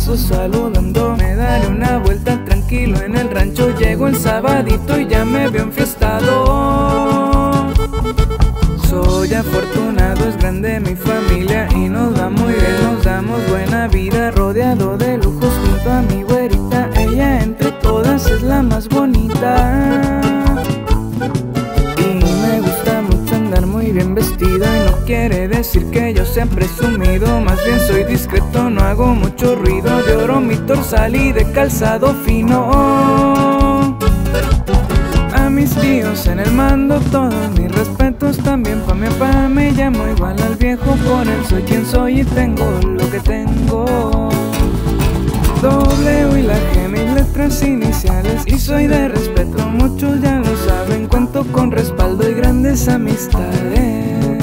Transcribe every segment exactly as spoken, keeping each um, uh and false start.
paso saludando. Me daré una vuelta tranquilo en el rancho. Llego el sabadito y ya me veo enfiestado. Soy afortunado, es grande mi familia y nos va muy bien, nos damos buena vida. Rodeado de lujos junto a mi güerita, ella entre todas es la más bonita. Y me gusta mucho andar muy bien vestida, y no quiere decir que yo sea presumido, más bien soy discreto, no hago mucho ruido. De oro mi dorsal y de calzado fino. A mis tíos en el mando todos mis respetos, también pa' mi papá me llamo igual al viejo. Por él soy quien soy y tengo lo que tengo. W y la G, mis letras iniciales, y soy de respeto, muchos ya lo saben. Cuento con respaldo y grandes amistades.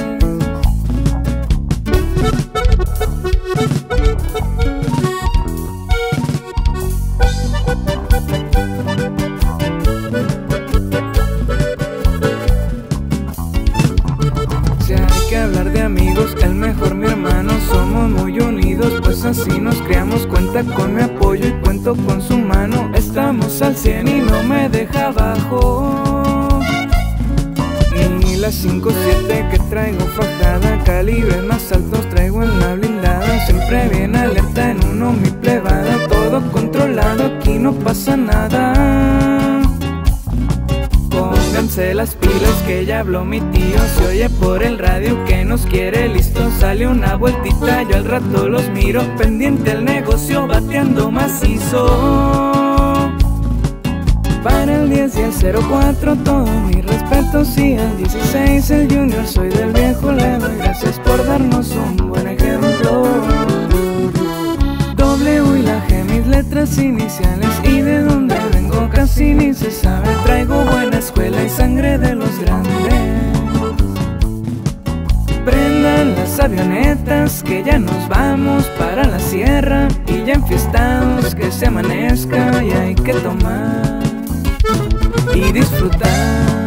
Si hay que hablar de amigos, el mejor mi hermano. Somos muy unidos, pues así nos criamos. Cuenta con mi apoyo y cuento con su mano. Estamos al cien y no me deja abajo. Ni la cinco siete que traigo fajada, calibres más altos traigo en la blindada. Siempre bien alerta en uno mi plebada, todo controlado, aquí no pasa nada. Pónganse las pilas que ya habló mi tío, se oye por el radio que nos quiere listo. Sale una vueltita, yo al rato los miro, pendiente al negocio, bateando macizo. Para el diez y el cero cuatro todos mis respetos, y el dieciséis el junior soy del viejo. Le doy gracias por darnos un buen ejemplo. W y la G, mis letras iniciales, y de donde vengo casi ni se sabe. Traigo buena escuela y sangre de los grandes. Prendan las avionetas que ya nos vamos para la sierra, y ya enfiestados que se amanezca y hay que tomar y disfrutar.